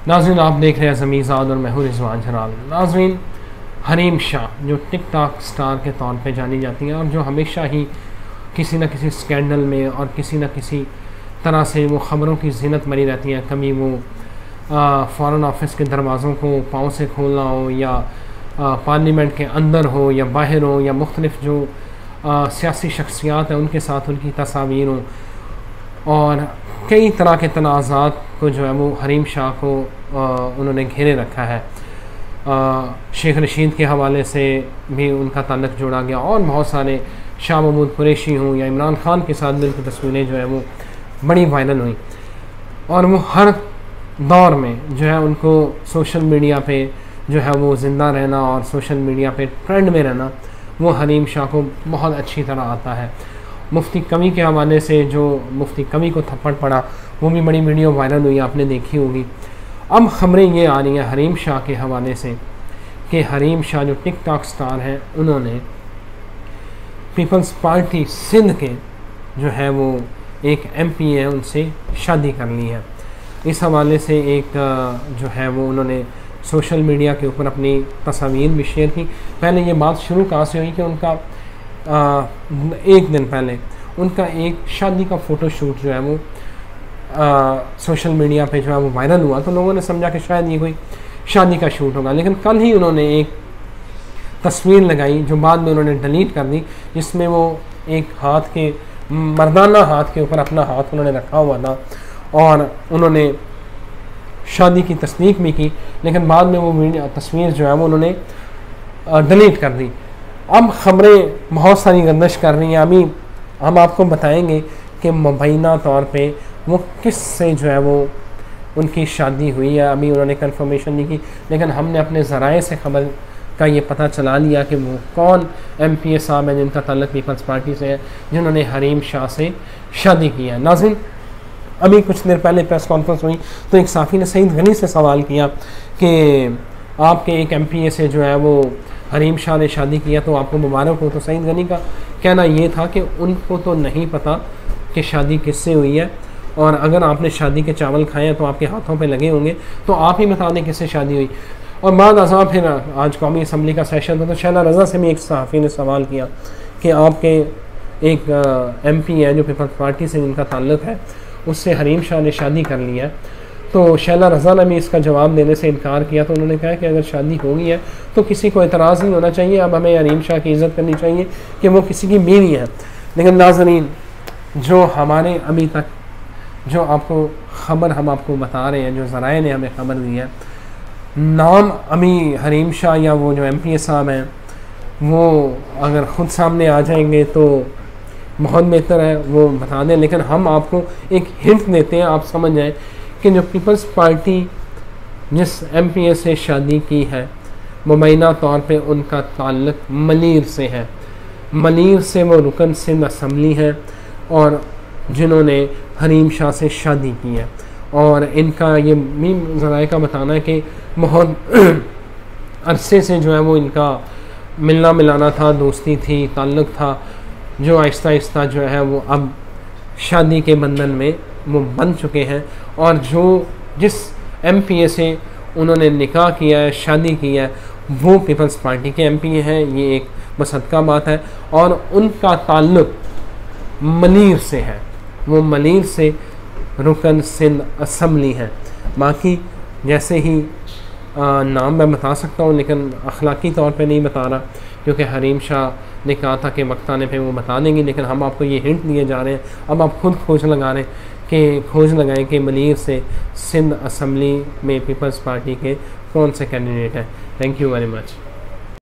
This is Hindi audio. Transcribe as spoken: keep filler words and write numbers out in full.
नाज़रीन, आप देख रहे हैं ज़मीज़ाद और मैं हूं रिज़वान जलाल। नाज़रीन, हरीम शाह जो टिक टॉक स्टार के तौर पे जानी जाती हैं और जो हमेशा ही किसी न किसी स्कैंडल में और किसी न किसी तरह से वो ख़बरों की ज़ीनत मरी रहती हैं। कभी वो फ़ॉरेन ऑफिस के दरवाज़ों को पाँव से खोलना हो, या आ, पार्लियामेंट के अंदर हो या बाहर हो, या मुख्तलिफ़ जो आ, सियासी शख्सियात हैं उनके साथ उनकी तस्वीर हों, और कई तरह के तनाज़ात को जो है वो हरीम शाह को आ, उन्होंने घेरे रखा है। आ, शेख रशीद के हवाले से भी उनका ताल्लुक़ जोड़ा गया, और बहुत सारे शाह महमूद कुरैशी हों या इमरान खान के साथ भी उनकी तस्वीरें जो है वो बड़ी वायरल हुई, और वो हर दौर में जो है उनको सोशल मीडिया पे जो है वो ज़िंदा रहना और सोशल मीडिया पे ट्रेंड में रहना वो हरीम शाह को बहुत अच्छी तरह आता है। मुफ्ती कवी के हवाले से जो मुफ्ती कवी को थप्पड़ पड़ा वो भी बड़ी वीडियो वायरल हुई, आपने देखी होगी। अब ख़बरें ये आ रही हैं हरीम शाह के हवाले से कि हरीम शाह जो टिक टॉक स्टार हैं उन्होंने पीपल्स पार्टी सिंध के जो है वो एक एम पी है उनसे शादी कर ली है। इस हवाले से एक जो है वो उन्होंने सोशल मीडिया के ऊपर अपनी तस्वीर भी शेयर की। पहले ये बात शुरू कहाँ से हुई कि उनका आ, एक दिन पहले उनका एक शादी का फ़ोटो शूट जो है वो आ, सोशल मीडिया पे जो है वो वायरल हुआ, तो लोगों ने समझा कि शायद ये कोई शादी का शूट होगा। लेकिन कल ही उन्होंने एक तस्वीर लगाई जो बाद में उन्होंने डिलीट कर दी, जिसमें वो एक हाथ के मर्दाना हाथ के ऊपर अपना हाथ उन्होंने रखा हुआ था, और उन्होंने शादी की तस्दीक भी की, लेकिन बाद में वो तस्वीर जो है वो उन्होंने डिलीट कर दी। अब ख़बरें बहुत सारी गर्दिश कर रही हैं। अभी हम आपको बताएंगे कि मुबैना तौर पे वो किस से जो है वो उनकी शादी हुई है। अभी उन्होंने कंफर्मेशन नहीं की, लेकिन हमने अपने ज़राए से खबर का ये पता चला लिया कि वो कौन एम पी ए साहब हैं जिनका ताल्लुक़ पीपल्स पार्टी से है, जिन्होंने हरीम शाह से शादी की है। नाज़रीन, अभी कुछ देर पहले प्रेस कॉन्फ्रेंस हुई तो एक साफ़ी ने सईद गनी से सवाल किया कि आपके एक एम पी ए से जो है वो हरीम शाह ने शादी किया तो आपको मुबारक हो। तो सईद गनी का कहना ये था कि उनको तो नहीं पता कि शादी किससे हुई है, और अगर आपने शादी के चावल खाए हैं तो आपके हाथों पे लगे होंगे, तो आप ही बता दें किससे शादी हुई। और बाद अज़ा फिर आज कौमी असम्बली का सेशन था तो शैला रज़ा से भी एक सहाफ़ी ने सवाल किया कि आपके एक एम पी है जो पीपल्स पार्टी से जिनका ताल्लुक़ है उससे हरीम शाह ने शादी कर ली है। तो शैला रज़ा ने भी इसका जवाब देने से इनकार किया। तो उन्होंने कहा कि अगर शादी हो गई है तो किसी को एतराज़ नहीं होना चाहिए, अब हमें हरीम शाह की इज़्ज़त करनी चाहिए कि वो किसी की बीवी है। लेकिन नाज़रीन, जो हमारे अभी तक जो आपको ख़बर हम आपको बता रहे हैं, जो ज़राए ने हमें ख़बर दी है, नाम अभी हरीम शाह या वो जो एम पी ए साहब हैं वो अगर ख़ुद सामने आ जाएंगे तो बहुत बेहतर है, वो बता दें। लेकिन हम आपको एक हिंट देते हैं, आप समझ जाएं कि जो पीपल्स पार्टी जिस एम पी ए से शादी की है मुबैना तौर पे उनका ताल्लुक़ मलीर से है। मलीर से वो रुकन सिंध असम्बली है और जिन्होंने हरीम शाह से शादी की है। और इनका ये भी ज़राए का बताना है कि बहुत अरसे से जो है वो इनका मिलना मिलाना था, दोस्ती थी, ताल्लुक़ था, जो आहिस्ता आहिस्ता जो है वो अब शादी के बंधन में वो बन चुके हैं। और जो जिस एम पी ए से उन्होंने निकाह किया है, शादी की है, वो पीपल्स पार्टी के एम पी ए हैं, ये एक बसदका बात है। और उनका ताल्लुक़ मलीर से है, वो मलीर से रुकन सिंध असम्बली है। बाकी जैसे ही आ, नाम मैं बता सकता हूँ, लेकिन अखलाकी तौर पे नहीं बता रहा, क्योंकि हरीम शाह ने कहा था कि वक्त आने पे वो बता देंगी। लेकिन हम आपको ये हिंट दिए जा रहे हैं, अब आप खुद खोज लगा रहे हैं कि खोज लगाएं कि मलीर से सिंध असम्बली में पीपल्स पार्टी के कौन से कैंडिडेट हैं। Thank you very much.